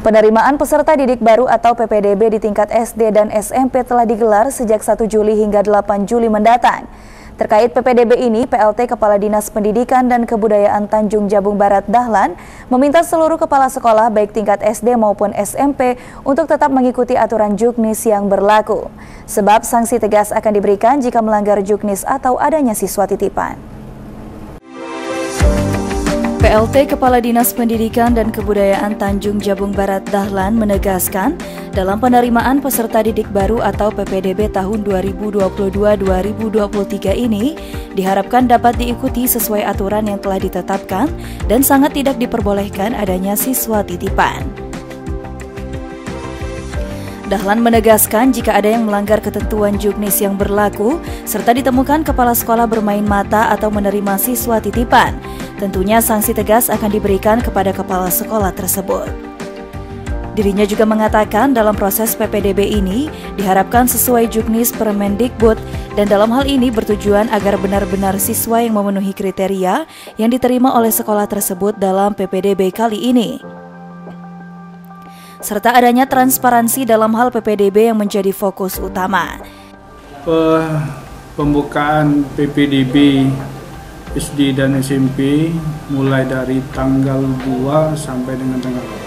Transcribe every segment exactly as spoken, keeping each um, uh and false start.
Penerimaan peserta didik baru atau P P D B di tingkat S D dan S M P telah digelar sejak satu Juli hingga delapan Juli mendatang. Terkait P P D B ini, P L T Kepala Dinas Pendidikan dan Kebudayaan Tanjung Jabung Barat Dahlan meminta seluruh kepala sekolah baik tingkat S D maupun S M P untuk tetap mengikuti aturan juknis yang berlaku. Sebab sanksi tegas akan diberikan jika melanggar juknis atau adanya siswa titipan. P L T Kepala Dinas Pendidikan dan Kebudayaan Tanjung Jabung Barat Dahlan menegaskan, dalam penerimaan peserta didik baru atau P P D B tahun dua ribu dua puluh dua dua ribu dua puluh tiga ini diharapkan dapat diikuti sesuai aturan yang telah ditetapkan dan sangat tidak diperbolehkan adanya siswa titipan. Dahlan menegaskan jika ada yang melanggar ketentuan juknis yang berlaku serta ditemukan kepala sekolah bermain mata atau menerima siswa titipan, tentunya sanksi tegas akan diberikan kepada kepala sekolah tersebut. Dirinya juga mengatakan dalam proses P P D B ini diharapkan sesuai juknis Permendikbud dan dalam hal ini bertujuan agar benar-benar siswa yang memenuhi kriteria yang diterima oleh sekolah tersebut dalam P P D B kali ini. Serta adanya transparansi dalam hal P P D B yang menjadi fokus utama. Pembukaan P P D B S D dan S M P mulai dari tanggal dua sampai dengan tanggal delapan.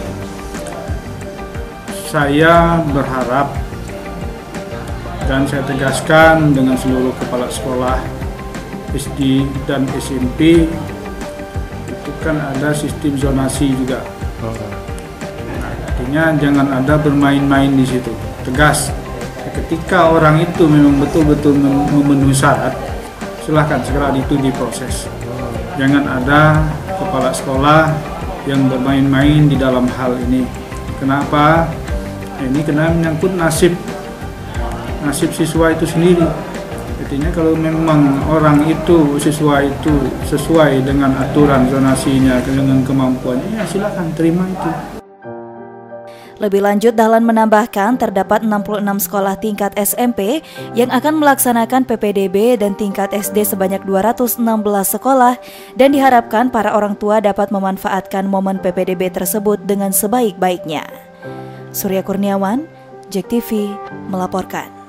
Saya berharap dan saya tegaskan dengan seluruh kepala sekolah S D dan S M P itu kan ada sistem zonasi juga. Artinya jangan ada bermain-main di situ. Tegas. Ketika orang itu memang betul-betul memenuhi syarat, silahkan segera itu diproses. Jangan ada kepala sekolah yang bermain-main di dalam hal ini. Kenapa? Ini kena menyangkut nasib nasib siswa itu sendiri. Artinya kalau memang orang itu, siswa itu sesuai dengan aturan zonasinya, dengan kemampuannya, ya silakan terima itu. Lebih lanjut, Dahlan menambahkan terdapat enam puluh enam sekolah tingkat S M P yang akan melaksanakan P P D B dan tingkat S D sebanyak dua ratus enam belas sekolah dan diharapkan para orang tua dapat memanfaatkan momen P P D B tersebut dengan sebaik-baiknya. Surya Kurniawan, J E K T V melaporkan.